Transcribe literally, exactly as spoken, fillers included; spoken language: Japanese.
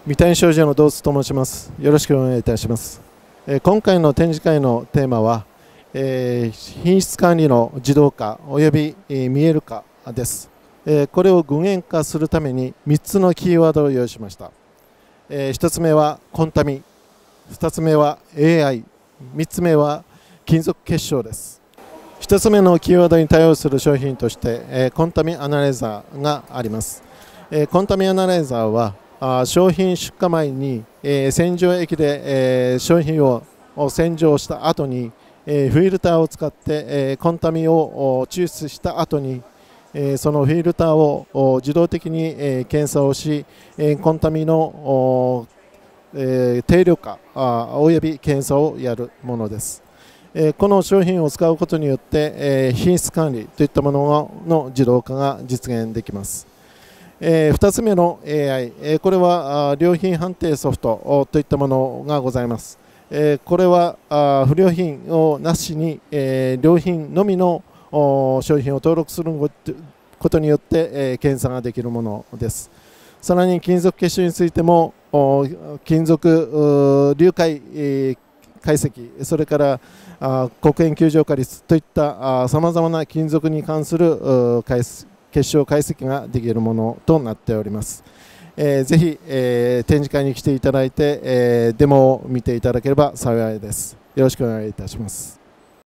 三谷商事の道津と申します。よろしくお願いいたします。えー、今回の展示会のテーマは、えー、品質管理の自動化および、えー、見える化です。えー、これを具現化するためにみっつのキーワードを用意しました。えー、ひとつめはコンタミ、ふたつめは エーアイ、みっつめは金属結晶です。ひとつめのキーワードに対応する商品として、えー、コンタミアナライザーがあります。えー、コンタミアナライザーは商品出荷前に、えー、洗浄液で、えー、商品を洗浄した後に、えー、フィルターを使って、えー、コンタミを抽出した後に、えー、そのフィルターを自動的に、えー、検査をし、えー、コンタミの、えー、定量化および検査をやるものです。えー、この商品を使うことによって、えー、品質管理といったものの自動化が実現できます。えー、ふたつめの エーアイ、えー、これは良品判定ソフトといったものがございます。えー、これは不良品をなしに、えー、良品のみの商品を登録することによって、えー、検査ができるものです。さらに金属結晶についても金属流解、えー、解析、それから黒鉛球状化率といったさまざまな金属に関する解析結晶解析ができるものとなっております。えー、ぜひ、えー、展示会に来ていただいて、えー、デモを見ていただければ幸いです。よろしくお願いいたします。